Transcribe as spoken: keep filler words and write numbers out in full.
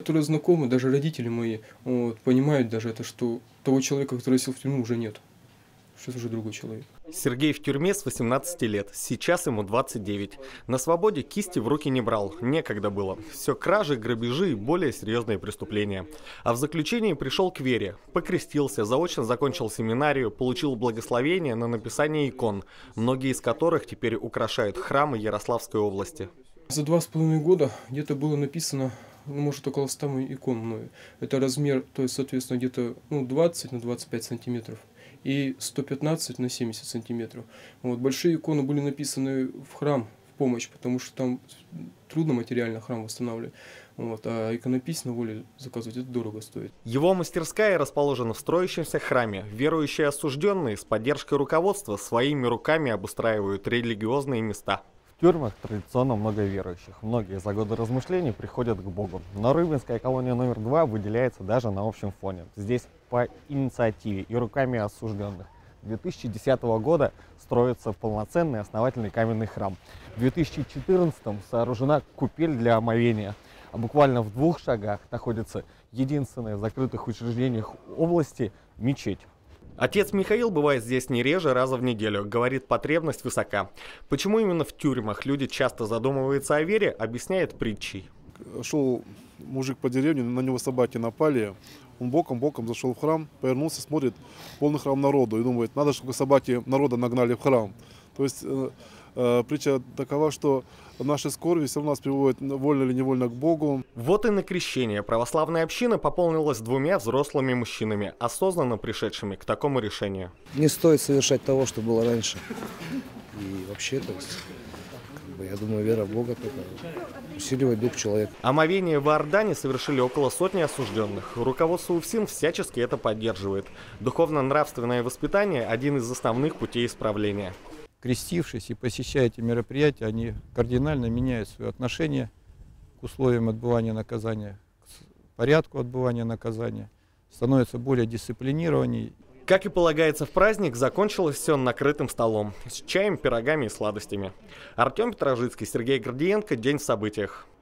Которые знакомы, даже родители мои, вот, понимают даже это, что того человека, который сел в тюрьму, уже нет. Сейчас уже другой человек. Сергей в тюрьме с восемнадцати лет, сейчас ему двадцать девять. На свободе кисти в руки не брал, некогда было. Все кражи, грабежи и более серьезные преступления. А в заключении пришел к вере, покрестился, заочно закончил семинарию, получил благословение на написание икон, многие из которых теперь украшают храмы Ярославской области. За два с половиной года где-то было написано, ну, может, около ста икон мною. Это размер, то есть, соответственно, где-то ну, двадцать на двадцать пять сантиметров. И сто пятнадцать на семьдесят сантиметров. Вот, большие иконы были написаны в храм в помощь, потому что там трудно материально храм восстанавливать. Вот, а иконопись на воле заказывать это дорого стоит. Его мастерская расположена в строящемся храме. Верующие осужденные с поддержкой руководства своими руками обустраивают религиозные места. В тюрьмах традиционно много верующих. Многие за годы размышлений приходят к Богу. Но Рыбинская колония номер два выделяется даже на общем фоне. Здесь по инициативе и руками осужденных. С две тысячи десятого года строится полноценный основательный каменный храм. В две тысячи четырнадцатом сооружена купель для омовения. А буквально в двух шагах находится единственное в закрытых учреждениях области мечеть. Отец Михаил бывает здесь не реже раза в неделю, говорит, потребность высока. Почему именно в тюрьмах люди часто задумываются о вере, объясняет притчей. Шел мужик по деревне, на него собаки напали, он боком-боком зашел в храм, повернулся, смотрит, полный храм народу и думает, надо, чтобы собаки народа нагнали в храм. То есть э, э, притча такова, что наши скорби все равно нас приводят вольно или невольно к Богу. Вот и на крещение православная община пополнилась двумя взрослыми мужчинами, осознанно пришедшими к такому решению. Не стоит совершать того, что было раньше. И вообще, то есть, как бы, я думаю, вера в Бога только усиливает дух человека. Омовение в Иордане совершили около сотни осужденных. Руководство УФСИН всячески это поддерживает. Духовно-нравственное воспитание – один из основных путей исправления. Крестившись и посещая эти мероприятия, они кардинально меняют свое отношение к условиям отбывания наказания, к порядку отбывания наказания, становятся более дисциплинированнее. Как и полагается в праздник, закончилось все накрытым столом, с чаем, пирогами и сладостями. Артем Петрожицкий, Сергей Гордиенко. День в событиях.